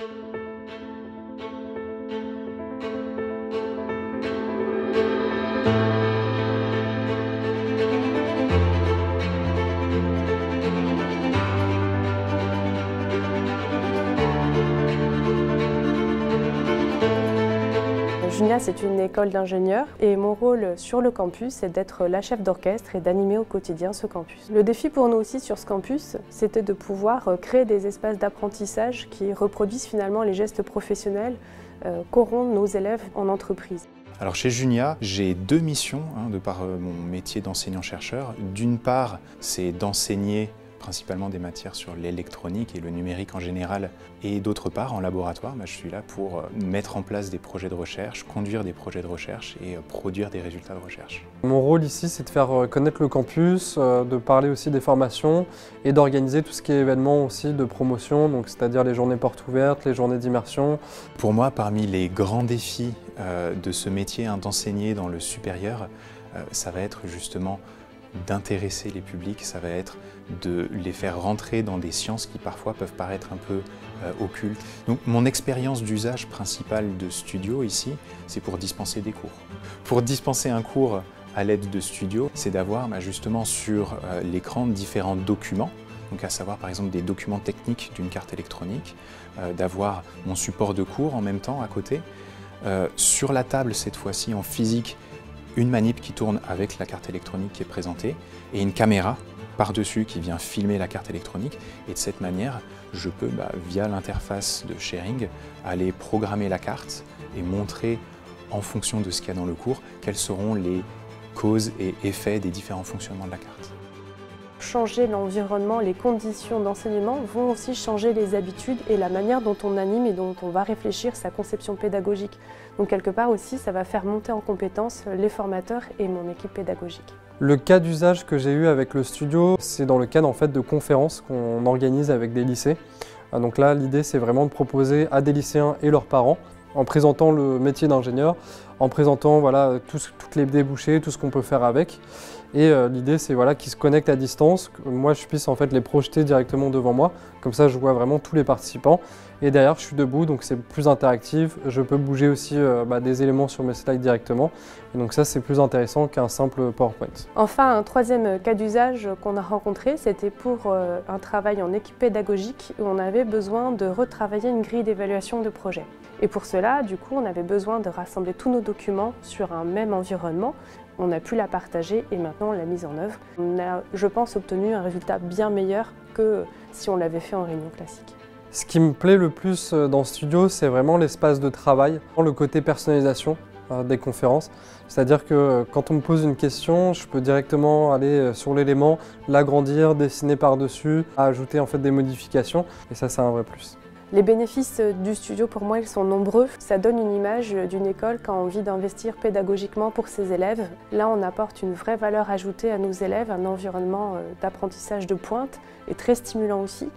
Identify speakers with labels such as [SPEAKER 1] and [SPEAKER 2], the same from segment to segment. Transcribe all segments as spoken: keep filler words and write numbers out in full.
[SPEAKER 1] Junia, c'est une école d'ingénieurs et mon rôle sur le campus, c'est d'être la chef d'orchestre et d'animer au quotidien ce campus. Le défi pour nous aussi sur ce campus, c'était de pouvoir créer des espaces d'apprentissage qui reproduisent finalement les gestes professionnels euh, qu'auront nos élèves en entreprise.
[SPEAKER 2] Alors chez Junia, j'ai deux missions hein, de par euh, mon métier d'enseignant-chercheur. D'une part, c'est d'enseigner principalement des matières sur l'électronique et le numérique en général. Et d'autre part, en laboratoire, bah, je suis là pour mettre en place des projets de recherche, conduire des projets de recherche et produire des résultats de recherche.
[SPEAKER 3] Mon rôle ici, c'est de faire connaître le campus, de parler aussi des formations et d'organiser tout ce qui est événements aussi de promotion, donc c'est-à-dire les journées portes ouvertes, les journées d'immersion.
[SPEAKER 2] Pour moi, parmi les grands défis euh, de ce métier hein, d'enseigner dans le supérieur, euh, ça va être justement d'intéresser les publics, ça va être de les faire rentrer dans des sciences qui parfois peuvent paraître un peu euh, occultes. Donc mon expérience d'usage principale de studio ici, c'est pour dispenser des cours. Pour dispenser un cours à l'aide de studio, c'est d'avoir bah, justement sur euh, l'écran différents documents, donc à savoir par exemple des documents techniques d'une carte électronique, euh, d'avoir mon support de cours en même temps à côté. Euh, sur la table cette fois-ci en physique, une manip qui tourne avec la carte électronique qui est présentée et une caméra par-dessus qui vient filmer la carte électronique. Et de cette manière, je peux, bah, via l'interface de sharing, aller programmer la carte et montrer, en fonction de ce qu'il y a dans le cours, quelles seront les causes et effets des différents fonctionnements de la carte.
[SPEAKER 1] Changer l'environnement, les conditions d'enseignement vont aussi changer les habitudes et la manière dont on anime et dont on va réfléchir sa conception pédagogique. Donc quelque part aussi, ça va faire monter en compétence les formateurs et mon équipe pédagogique.
[SPEAKER 3] Le cas d'usage que j'ai eu avec le studio, c'est dans le cadre en fait, de conférences qu'on organise avec des lycées. Donc là, l'idée, c'est vraiment de proposer à des lycéens et leurs parents, en présentant le métier d'ingénieur, en présentant voilà, tout, toutes les débouchés, tout ce qu'on peut faire avec. Et euh, l'idée, c'est voilà, qu'ils se connectent à distance, que moi je puisse en fait les projeter directement devant moi. Comme ça, je vois vraiment tous les participants. Et derrière, je suis debout, donc c'est plus interactif. Je peux bouger aussi euh, bah, des éléments sur mes slides directement. Et donc ça, c'est plus intéressant qu'un simple PowerPoint.
[SPEAKER 1] Enfin, un troisième cas d'usage qu'on a rencontré, c'était pour euh, un travail en équipe pédagogique où on avait besoin de retravailler une grille d'évaluation de projet. Et pour cela, du coup, on avait besoin de rassembler tous nos documents sur un même environnement. On a pu la partager et maintenant on l'a mise en œuvre. On a, je pense, obtenu un résultat bien meilleur que si on l'avait fait en réunion classique.
[SPEAKER 3] Ce qui me plaît le plus dans ce studio, c'est vraiment l'espace de travail, le côté personnalisation des conférences. C'est-à-dire que quand on me pose une question, je peux directement aller sur l'élément, l'agrandir, dessiner par-dessus, ajouter en fait des modifications et ça, c'est un vrai plus.
[SPEAKER 1] Les bénéfices du studio, pour moi, ils sont nombreux. Ça donne une image d'une école qui a envie d'investir pédagogiquement pour ses élèves. Là, on apporte une vraie valeur ajoutée à nos élèves, un environnement d'apprentissage de pointe et très stimulant aussi.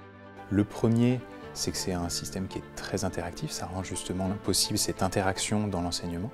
[SPEAKER 2] Le premier, c'est que c'est un système qui est très interactif, ça rend justement possible cette interaction dans l'enseignement.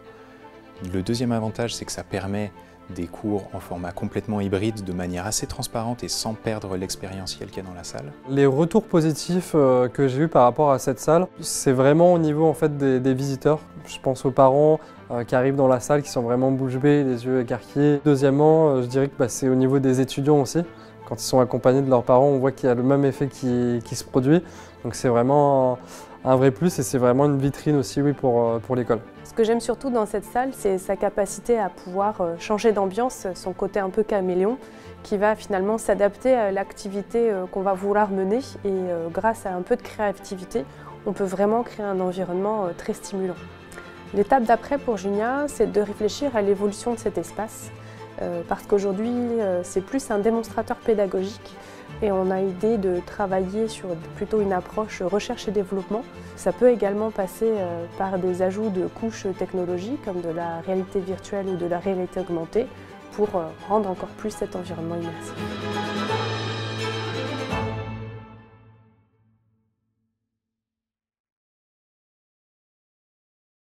[SPEAKER 2] Le deuxième avantage, c'est que ça permet des cours en format complètement hybride de manière assez transparente et sans perdre l'expérientiel qu'il y a dans la salle.
[SPEAKER 3] Les retours positifs euh, que j'ai eus par rapport à cette salle, c'est vraiment au niveau en fait, des, des visiteurs. Je pense aux parents euh, qui arrivent dans la salle, qui sont vraiment bouche bée, les yeux écarquillés. Deuxièmement, euh, je dirais que bah, c'est au niveau des étudiants aussi. Quand ils sont accompagnés de leurs parents, on voit qu'il y a le même effet qui, qui se produit. Donc c'est vraiment un, un vrai plus et c'est vraiment une vitrine aussi oui, pour, pour l'école.
[SPEAKER 1] Ce que j'aime surtout dans cette salle, c'est sa capacité à pouvoir changer d'ambiance, son côté un peu caméléon, qui va finalement s'adapter à l'activité qu'on va vouloir mener. Et grâce à un peu de créativité, on peut vraiment créer un environnement très stimulant. L'étape d'après pour Junia, c'est de réfléchir à l'évolution de cet espace, parce qu'aujourd'hui, c'est plus un démonstrateur pédagogique. Et on a idée de travailler sur plutôt une approche recherche et développement. Ça peut également passer par des ajouts de couches technologiques comme de la réalité virtuelle ou de la réalité augmentée pour rendre encore plus cet environnement immersif.